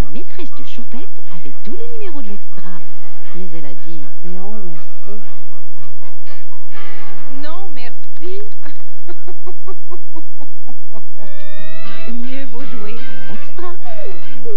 maîtresse de Choupette avait tous les numéros de l'extra. Mais elle a dit non, merci. Non, merci. Mieux vaut jouer extra.